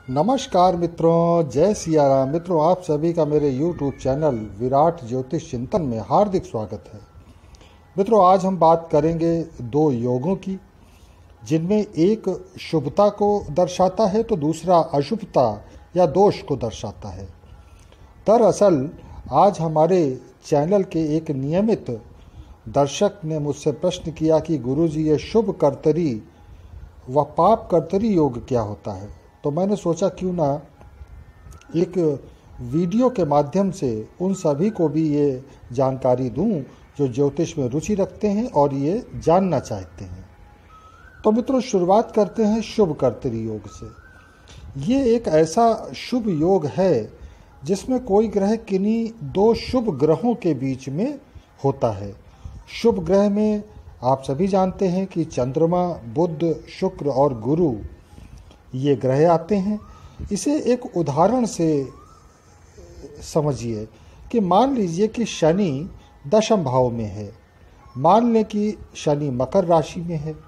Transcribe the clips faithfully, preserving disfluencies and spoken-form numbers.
नमस्कार मित्रों, जय सिया राम। मित्रों, आप सभी का मेरे यूट्यूब चैनल विराट ज्योतिष चिंतन में हार्दिक स्वागत है। मित्रों, आज हम बात करेंगे दो योगों की, जिनमें एक शुभता को दर्शाता है तो दूसरा अशुभता या दोष को दर्शाता है। दरअसल आज हमारे चैनल के एक नियमित दर्शक ने मुझसे प्रश्न किया कि गुरुजी, ये शुभ कर्तरी व पाप कर्तरी योग क्या होता है। तो मैंने सोचा क्यों ना एक वीडियो के माध्यम से उन सभी को भी ये जानकारी दूं जो ज्योतिष में रुचि रखते हैं और ये जानना चाहते हैं। तो मित्रों, शुरुआत करते हैं शुभ कर्तरी योग से। ये एक ऐसा शुभ योग है जिसमें कोई ग्रह किन्हीं दो शुभ ग्रहों के बीच में होता है। शुभ ग्रह में आप सभी जानते हैं कि चंद्रमा, बुध, शुक्र और गुरु ये ग्रह आते हैं। इसे एक उदाहरण से समझिए कि मान लीजिए कि शनि दशम भाव में है। मान लें कि शनि मकर राशि में है।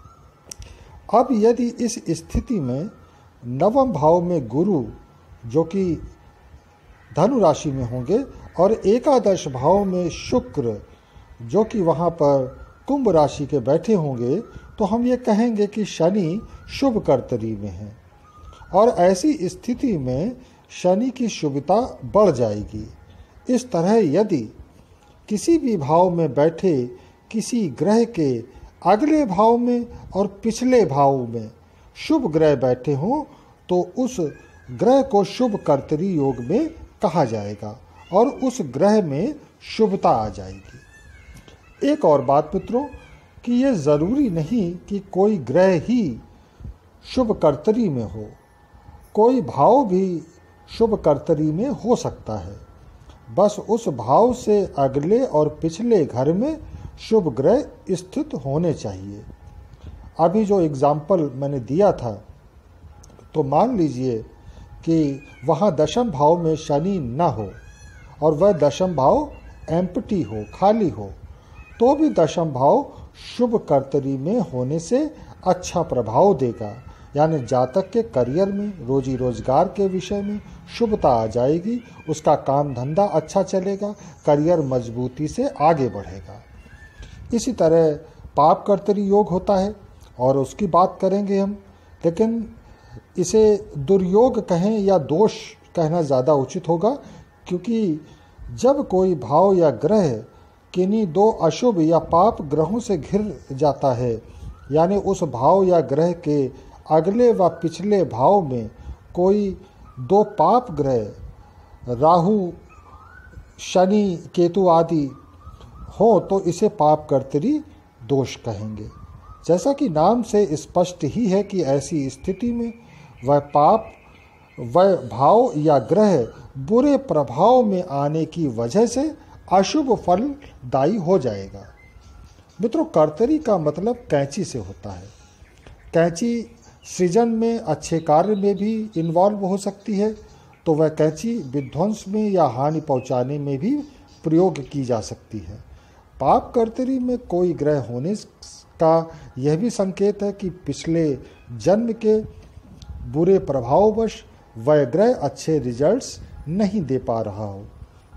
अब यदि इस स्थिति में नवम भाव में गुरु जो कि धनु राशि में होंगे और एकादश भाव में शुक्र जो कि वहाँ पर कुंभ राशि के बैठे होंगे, तो हम ये कहेंगे कि शनि शुभ कर्तरी में है। और ऐसी स्थिति में शनि की शुभता बढ़ जाएगी। इस तरह यदि किसी भी भाव में बैठे किसी ग्रह के अगले भाव में और पिछले भाव में शुभ ग्रह बैठे हों तो उस ग्रह को शुभ कर्तरी योग में कहा जाएगा और उस ग्रह में शुभता आ जाएगी। एक और बात मित्रों, कि ये ज़रूरी नहीं कि कोई ग्रह ही शुभ कर्तरी में हो, कोई भाव भी शुभ कर्तरी में हो सकता है। बस उस भाव से अगले और पिछले घर में शुभ ग्रह स्थित होने चाहिए। अभी जो एग्जाम्पल मैंने दिया था, तो मान लीजिए कि वहाँ दशम भाव में शनि न हो और वह दशम भाव एम्प्टी हो, खाली हो, तो भी दशम भाव शुभ कर्तरी में होने से अच्छा प्रभाव देगा। यानी जातक के करियर में, रोजी रोजगार के विषय में शुभता आ जाएगी, उसका काम धंधा अच्छा चलेगा, करियर मजबूती से आगे बढ़ेगा। इसी तरह पाप कर्तरी योग होता है और उसकी बात करेंगे हम, लेकिन इसे दुर्योग कहें या दोष कहना ज़्यादा उचित होगा, क्योंकि जब कोई भाव या ग्रह किन्हीं दो अशुभ या पाप ग्रहों से घिर जाता है, यानी उस भाव या ग्रह के अगले व पिछले भाव में कोई दो पाप ग्रह राहु, शनि, केतु आदि हो, तो इसे पाप कर्तरी दोष कहेंगे। जैसा कि नाम से स्पष्ट ही है कि ऐसी स्थिति में वह पाप, वह भाव या ग्रह बुरे प्रभाव में आने की वजह से अशुभ फलदायी हो जाएगा। मित्रों, कर्तरी का मतलब कैंची से होता है। कैंची सृजन में, अच्छे कार्य में भी इन्वॉल्व हो सकती है, तो वह कैंची विध्वंस में या हानि पहुंचाने में भी प्रयोग की जा सकती है। पाप कर्तरी में कोई ग्रह होने का यह भी संकेत है कि पिछले जन्म के बुरे प्रभाववश वह ग्रह अच्छे रिजल्ट्स नहीं दे पा रहा हो।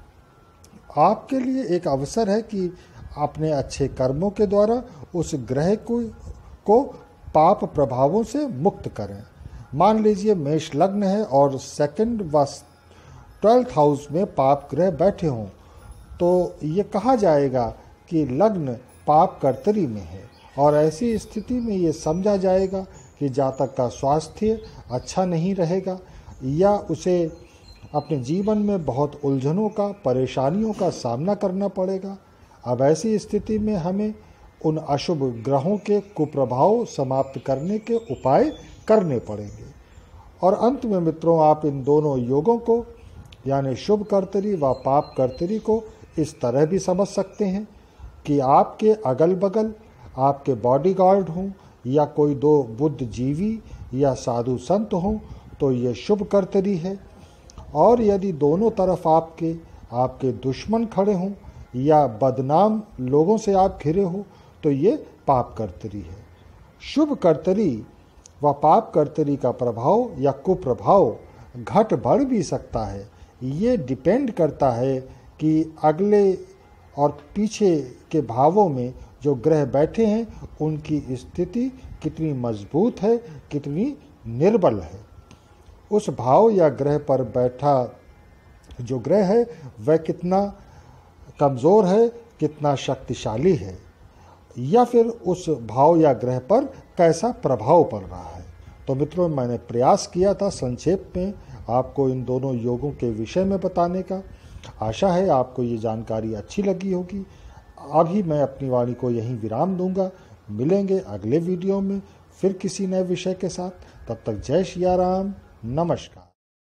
आपके लिए एक अवसर है कि अपने अच्छे कर्मों के द्वारा उस ग्रह को को पाप प्रभावों से मुक्त करें। मान लीजिए मेष लग्न है और सेकंड व ट्वेल्थ हाउस में पाप ग्रह बैठे हों, तो ये कहा जाएगा कि लग्न पाप कर्तरी में है और ऐसी स्थिति में ये समझा जाएगा कि जातक का स्वास्थ्य अच्छा नहीं रहेगा या उसे अपने जीवन में बहुत उलझनों का, परेशानियों का सामना करना पड़ेगा। अब ऐसी स्थिति में हमें उन अशुभ ग्रहों के कुप्रभाव समाप्त करने के उपाय करने पड़ेंगे। और अंत में मित्रों, आप इन दोनों योगों को यानी शुभ कर्तरी व पाप कर्तरी को इस तरह भी समझ सकते हैं कि आपके अगल बगल आपके बॉडीगार्ड हों या कोई दो बुद्धिजीवी या साधु संत हों, तो ये शुभ कर्तरी है। और यदि दोनों तरफ आपके आपके दुश्मन खड़े हों या बदनाम लोगों से आप घिरे हो, तो ये पाप कर्तरी है। शुभ कर्तरी व पाप कर्तरी का प्रभाव या कुप्रभाव घट बढ़ भी सकता है। ये डिपेंड करता है कि अगले और पीछे के भावों में जो ग्रह बैठे हैं उनकी स्थिति कितनी मजबूत है, कितनी निर्बल है। उस भाव या ग्रह पर बैठा जो ग्रह है वह कितना कमज़ोर है, कितना शक्तिशाली है, या फिर उस भाव या ग्रह पर कैसा प्रभाव पड़ रहा है। तो मित्रों, मैंने प्रयास किया था संक्षेप में आपको इन दोनों योगों के विषय में बताने का। आशा है आपको ये जानकारी अच्छी लगी होगी। अभी मैं अपनी वाणी को यहीं विराम दूंगा। मिलेंगे अगले वीडियो में फिर किसी नए विषय के साथ। तब तक जय सिया राम, नमस्कार।